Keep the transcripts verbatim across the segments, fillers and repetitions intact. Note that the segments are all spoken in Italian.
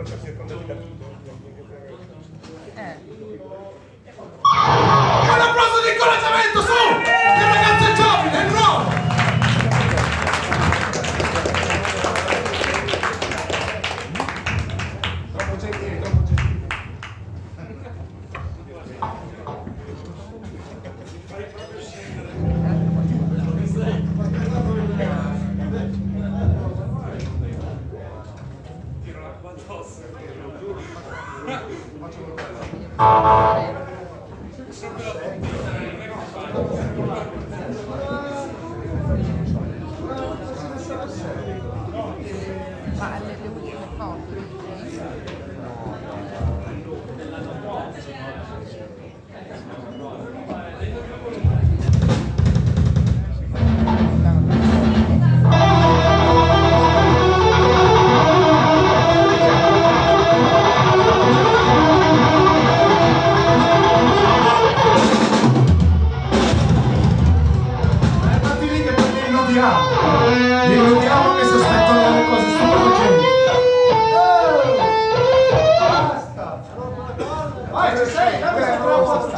Un applauso di incoraggiamento, su! Il ragazzo è giovane, è nuovo! Troppo gentile, troppo gentile. Tiro l'acqua addosso. Ma le, le ultime foto li illudiamo che si aspettano delle cose stupefacenti. Basta! Vai, ci sei, dammi sempre la posta.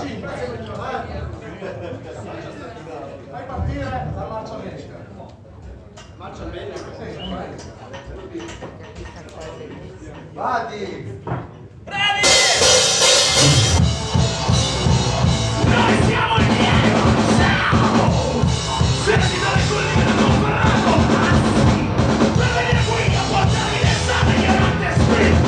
Fai partire la marcia bellica. Marcia bellica? Sì, vai. Vadi! Bravi! Noi siamo il Diego! Ciao! Senti dalle culle che non ho parlato! Per venire qui a portarmi l'estate ignorante split!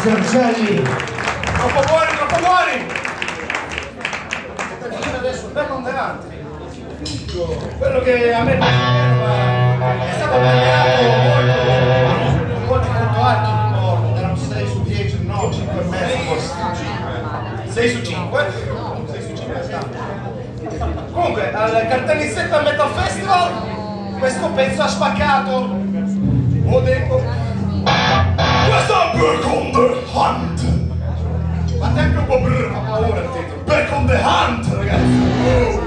Grazie Marcelli. Troppo buoni, troppo buoni! Adesso ben ponderante. Quello che a me piace è stato premiato molto, molto molto alto il ricordo, erano sei su dieci, no, cinque e mezzo forse. sei su cinque? sei su cinque è stato. Comunque, al Cartellissetta Metal Festival questo pezzo ha spaccato. Ho detto questo è Back on the Hunt. Fate anche un po' brrr, ha paura il titolo. Back on the Hunt, ragazzi. Oh.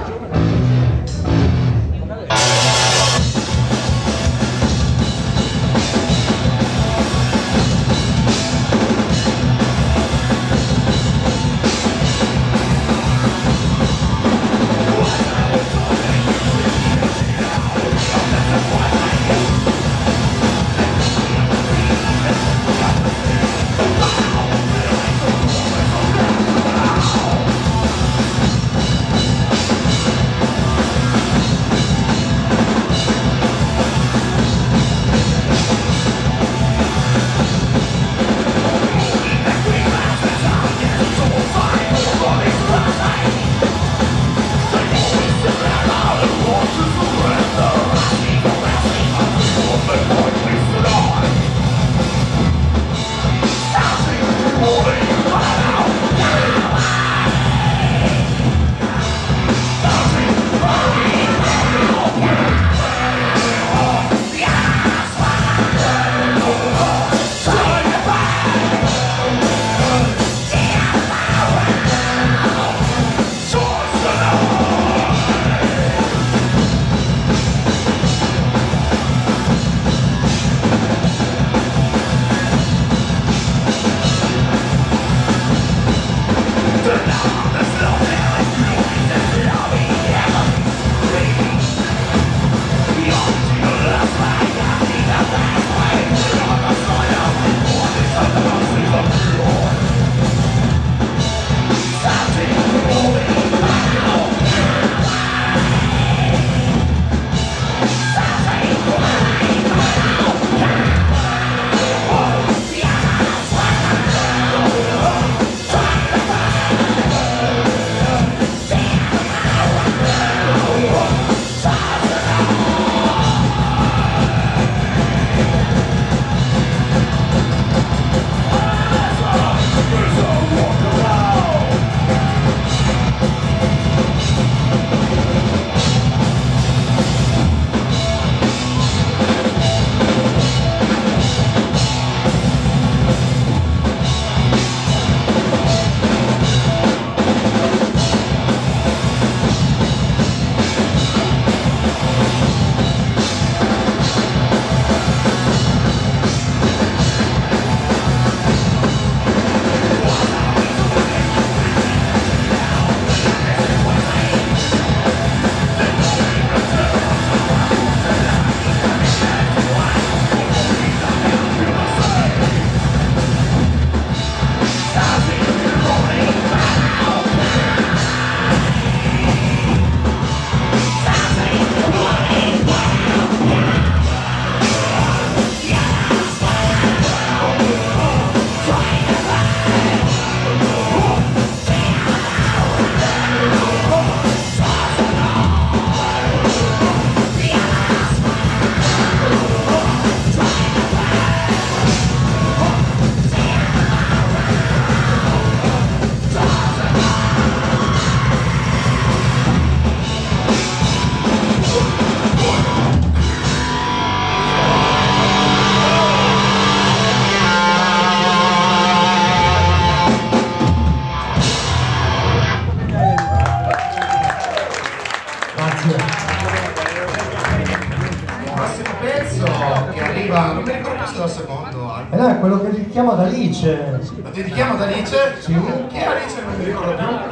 E no, è quello che dedichiamo ad Alice. Lo dedichiamo ad Alice? Sì. Chi è Alice? Non mi ricordo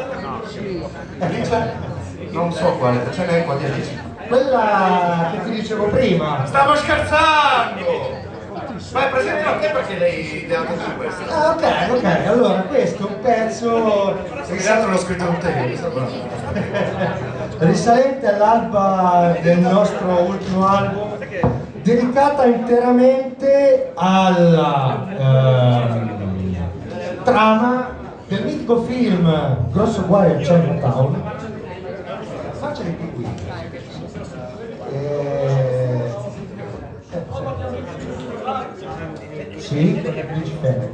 più. Alice? Non so quale, ce n'è qua di Alice. Quella che ti dicevo prima. Stavo scherzando! Ma è presente a te perché lei le ha detto su questo? Ah, ok, ok. Allora, questo è un pezzo Esatto, l'ho scritto un te. risalente all'alba del nostro ultimo album, dedicata interamente alla, ehm, trama del mitico film Grosso guaio a Chinatown. Faccia di qui. Eh... Sì, con le principelle.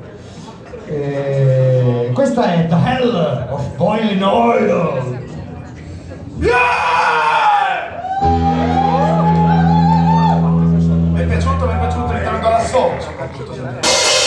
Eh... Questa è The Hell of Boiling Oil. Mi è piaciuto, mi è piaciuto entrando alla soul, soprattutto.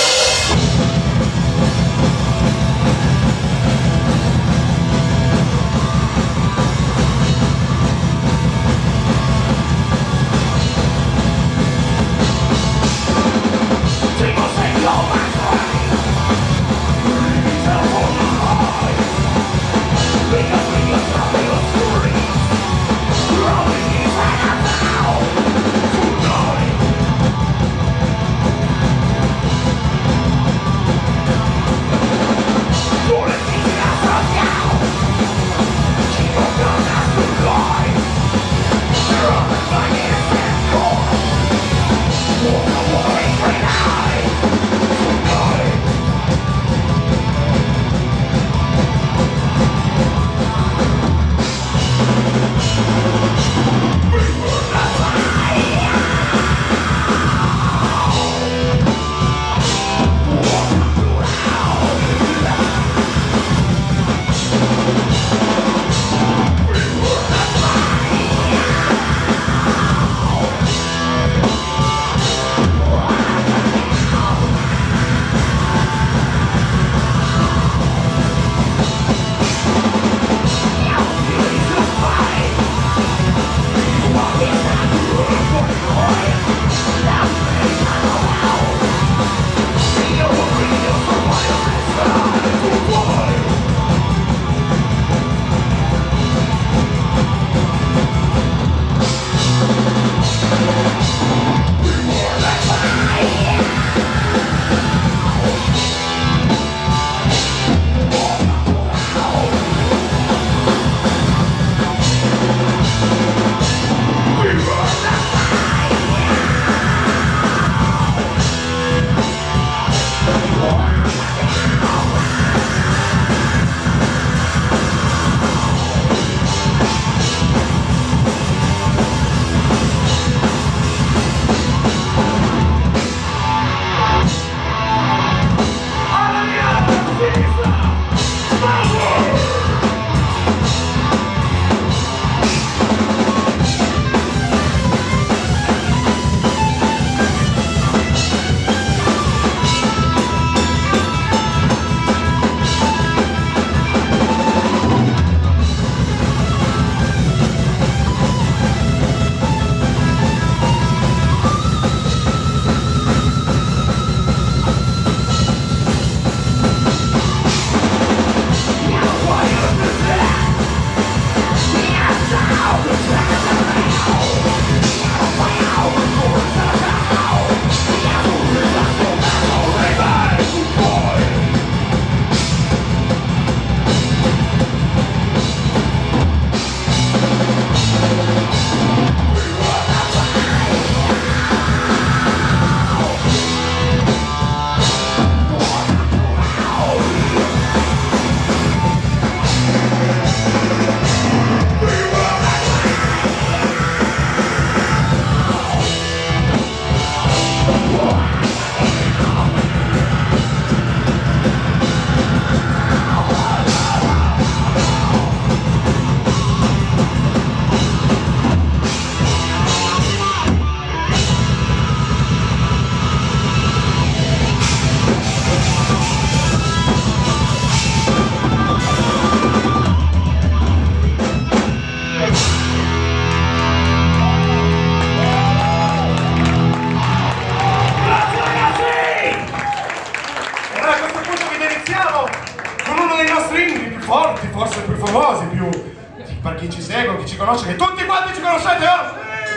forti, forse più famosi, più per chi ci segue, chi ci conosce, che tutti quanti ci conoscete, oh? Sì!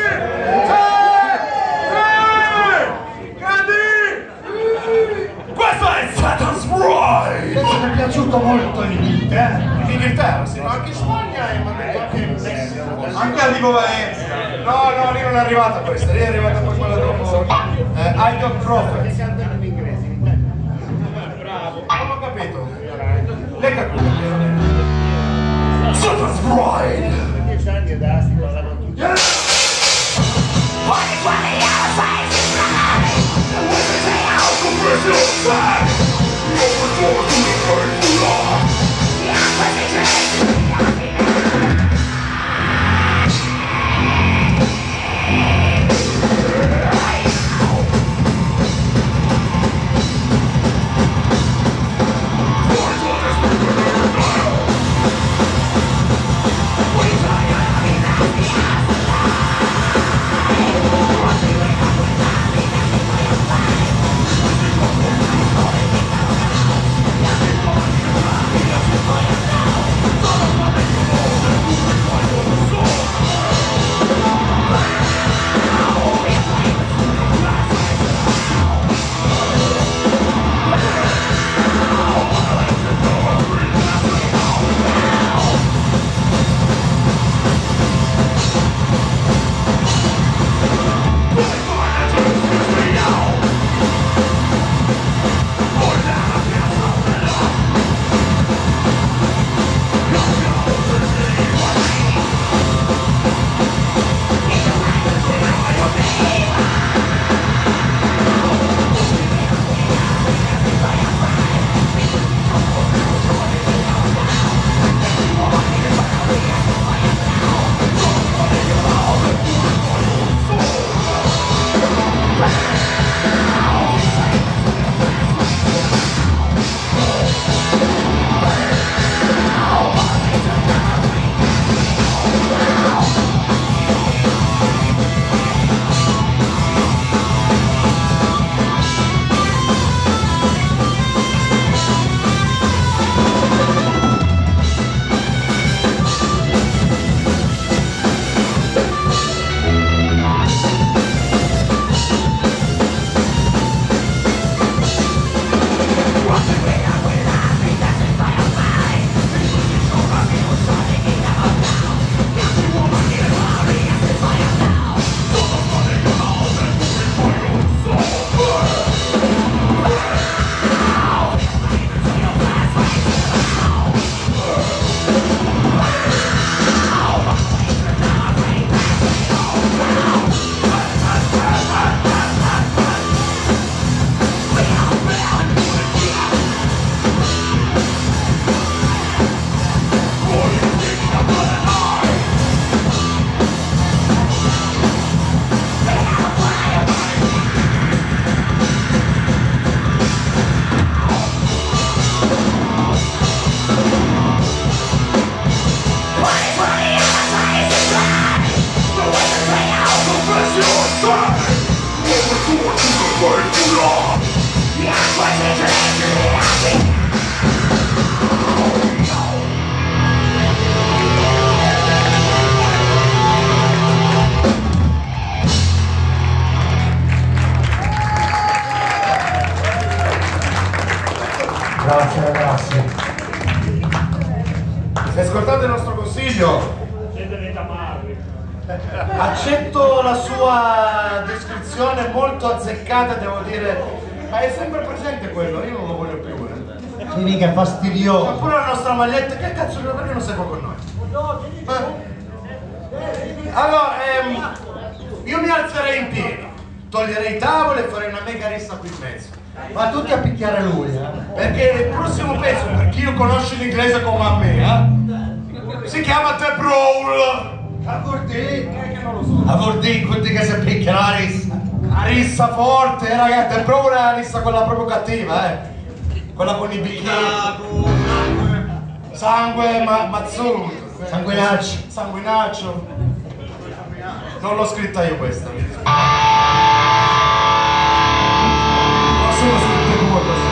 Sì! Sì! Grandi! Questo è Satan's Bride! Questo mi è piaciuto molto in Inghilterra. In Inghilterra, sì, ma anche in Spagna e anche, anche a Vibo Valencia. No, no, lì non è arrivata questa, lì è arrivata poi quella dopo. Eh, I Got Prophet. Bravo. Non ho capito. capito? Lei capito? Sono Bride! dieci anni e da sti parlavano tutti. Grazie ragazzi. Se ascoltate il nostro consiglio, Siete dei tamarri. accetto la sua descrizione molto azzeccata, devo dire, ma è sempre presente quello, io non lo voglio più. Eh. Sì, mica è C'ha fastidioso. pure la nostra maglietta, che cazzo di perché non sei qua con noi? Eh? Allora, ehm, io mi alzerei in piedi, toglierei i tavoli e farei una mega rissa qui in mezzo. Ma tutti a picchiare lui, eh? Perché il prossimo pezzo, per chi non conosce l'inglese come a me, eh, si chiama The Brawl. A Corti. A Vordi, quelli che si picchiano la rissa. La rissa forte, eh, ragazzi. The Brawl è la rissa quella proprio cattiva, eh. Quella con i bicchieri. Sangue, ma, mazzuto. Sanguinaccio. Sanguinaccio. Non l'ho scritta io questa. Non sono scritte due queste.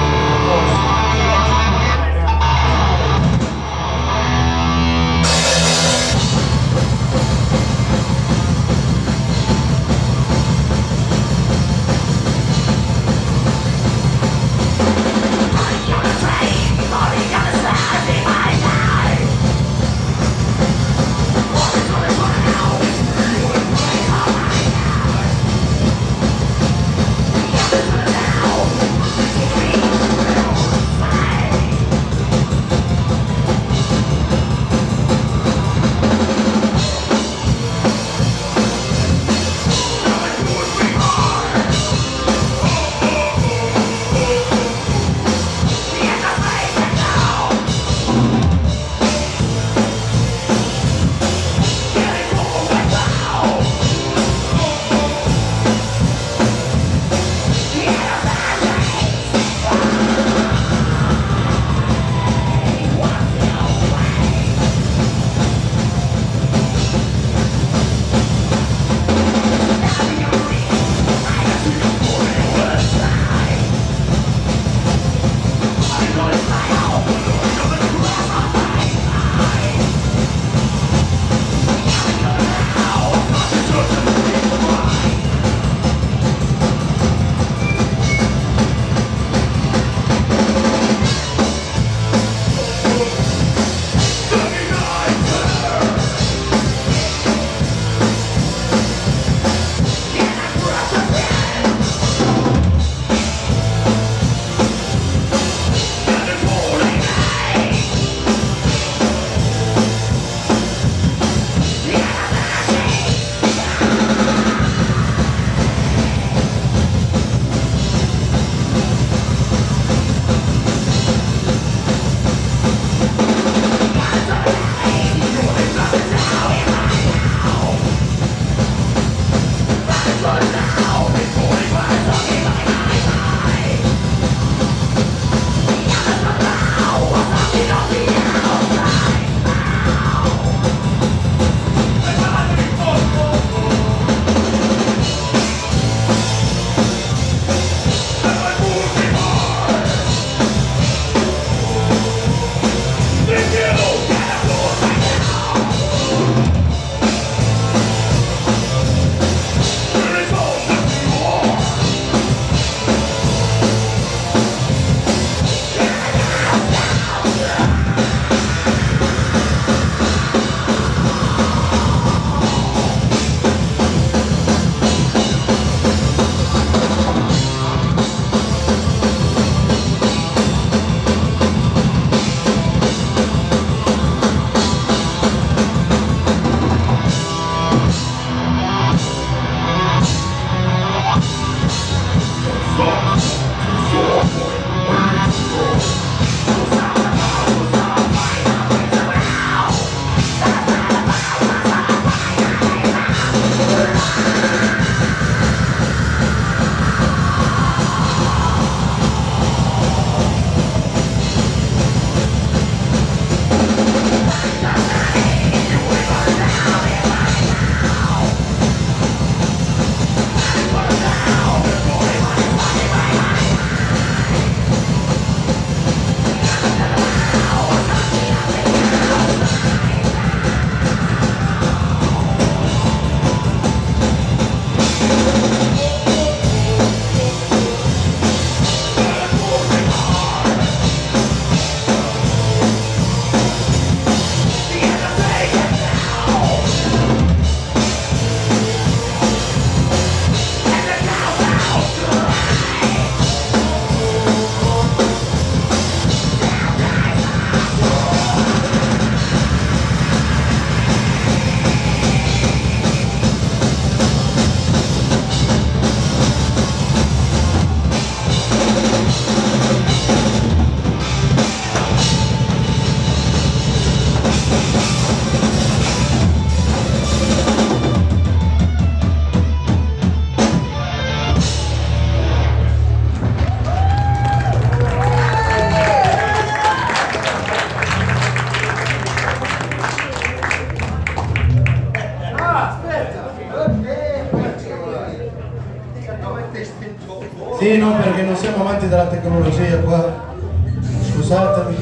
Sì, no, perché non siamo amanti della tecnologia qua. Scusatemi.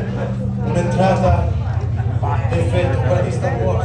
Un'entrata effetto quella di Star Wars.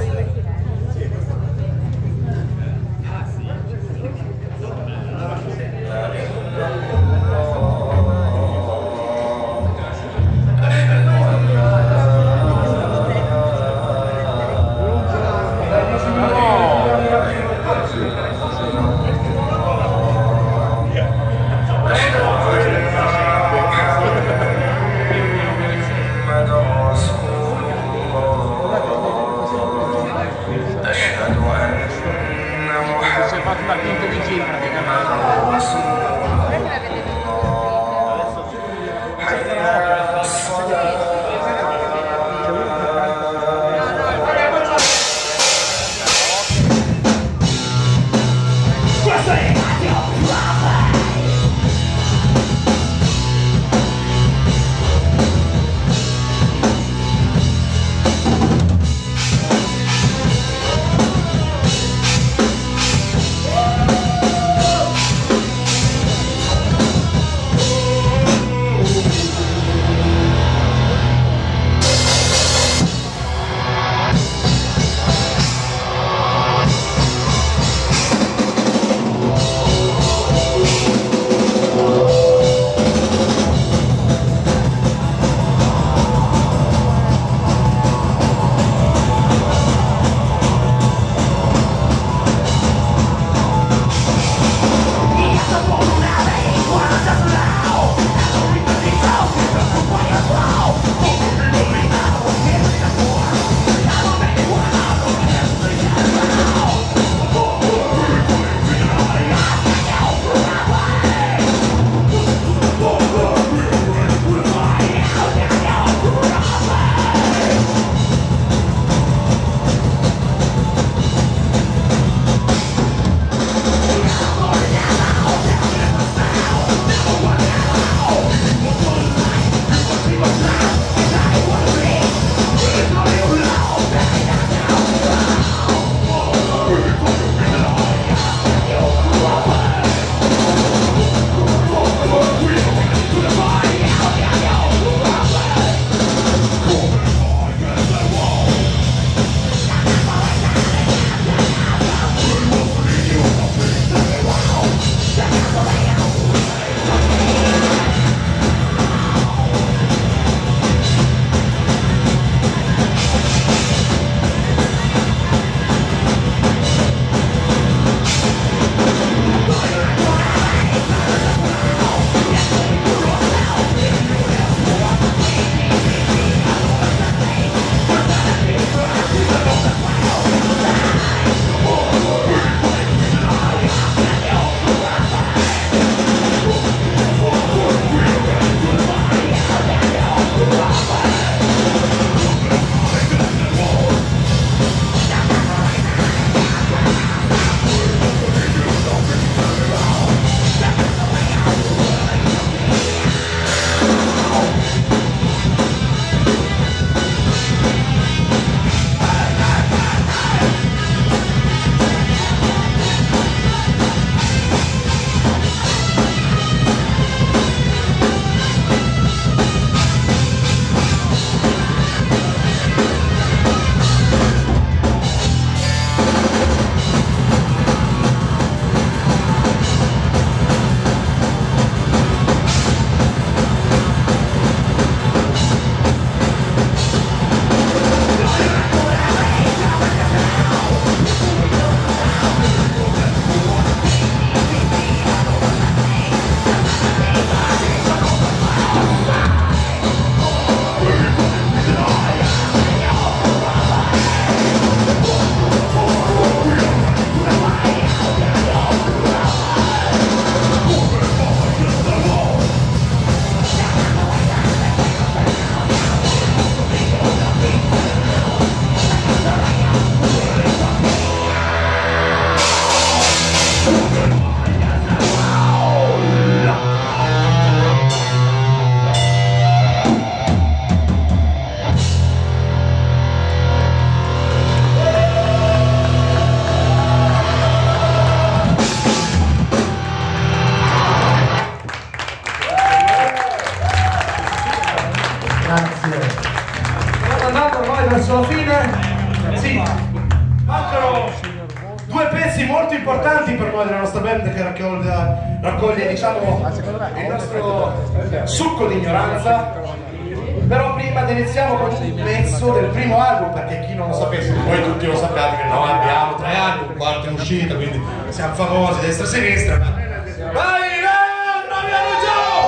nostra band che raccoglie, raccoglie diciamo, il nostro succo di ignoranza. Però prima iniziamo con un pezzo del primo album, perché chi non lo sapesse, voi tutti lo sappiate che noi abbiamo tre album, quarto in uscita, quindi siamo famosi destra e sinistra. Vai, eh, bravi Joe!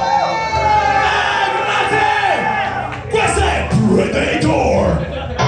Eh, grazie! Questo è Predator!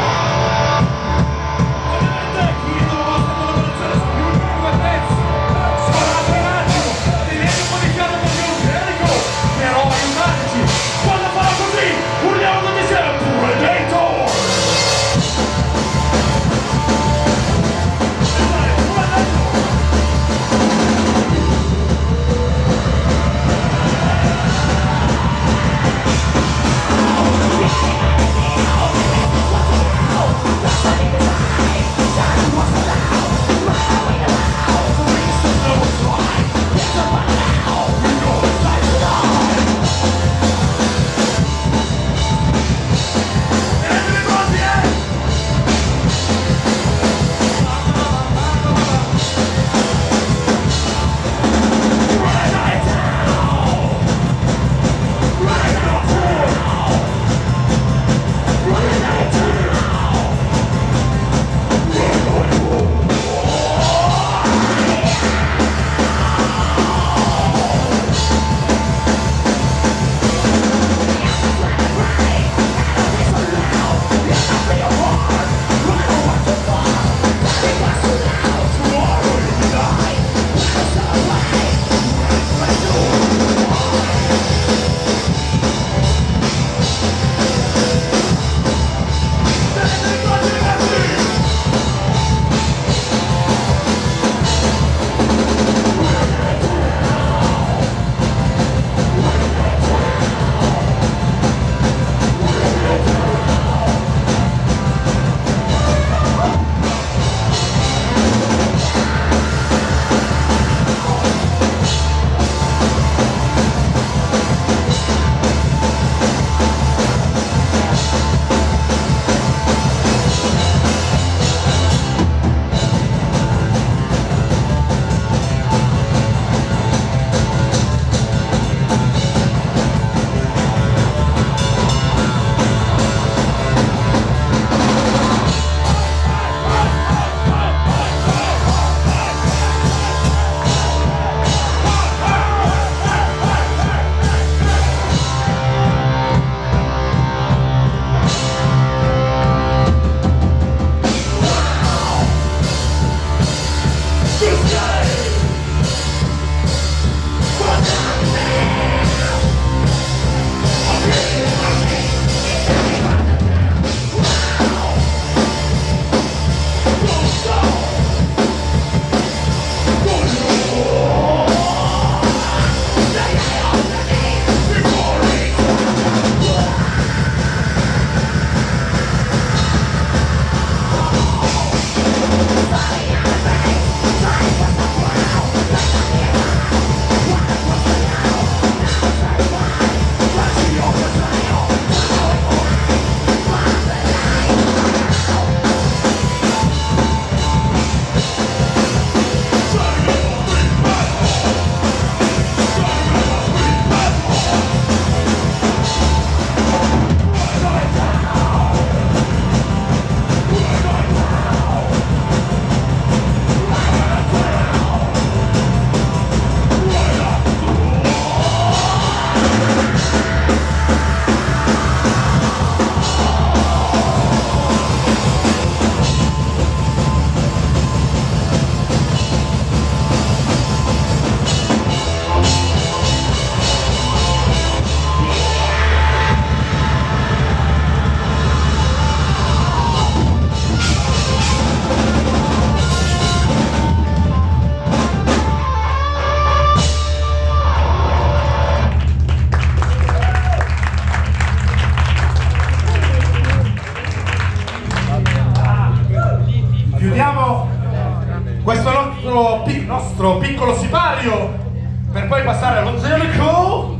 questo nostro, pic nostro piccolo sipario per poi passare all'Angelico.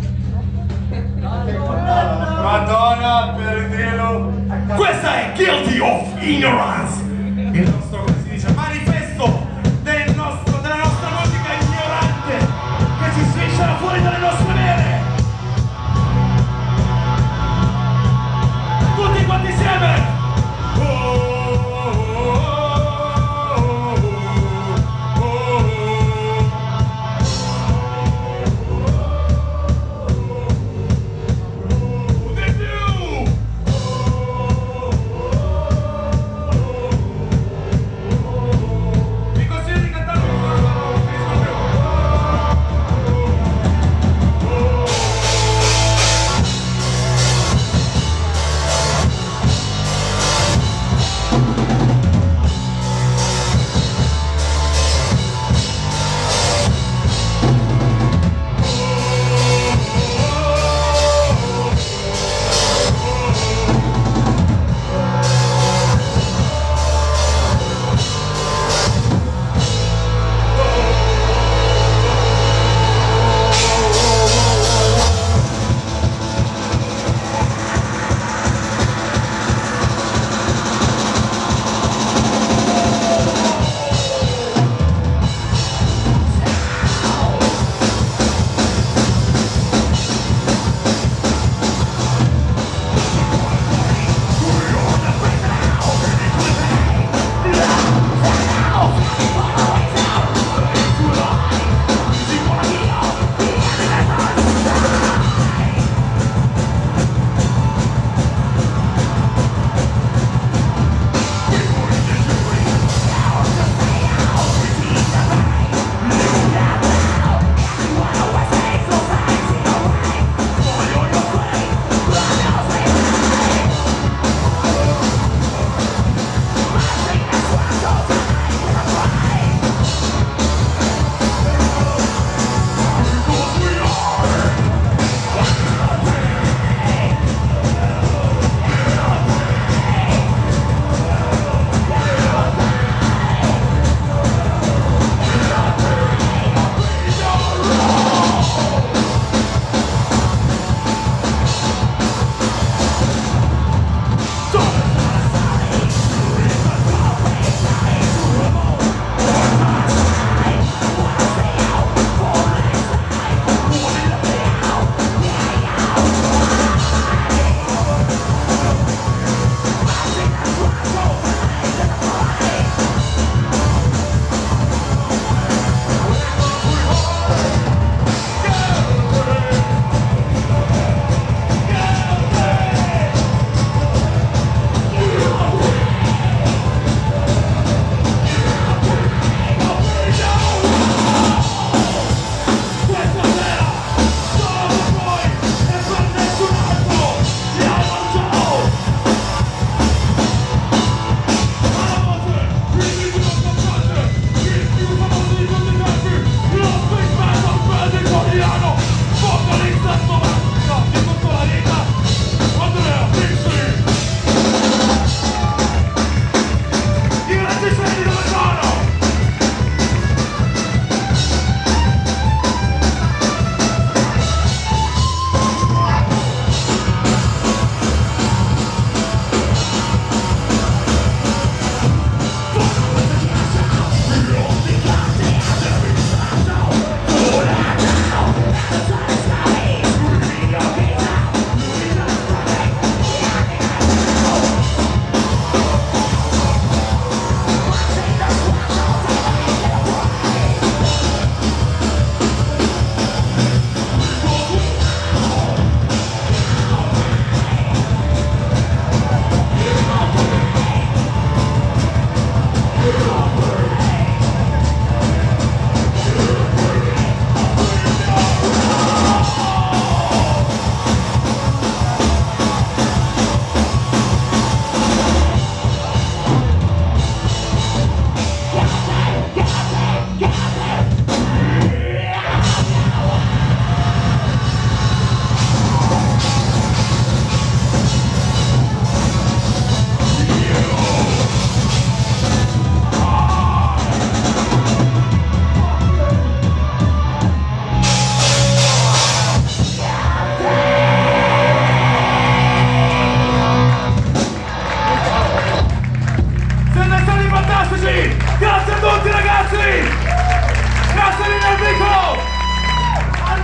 Madonna, per dirlo, questa è Guilty of Ignorance, il nostro, come si dice, manifesto del nostro, della nostra musica.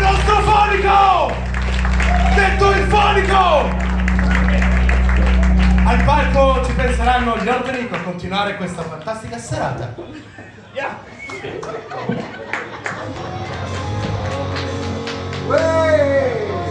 nostro fonico! Detto il fonico! Al palco ci penseranno gli organico a continuare questa fantastica serata. Yeah. Uè!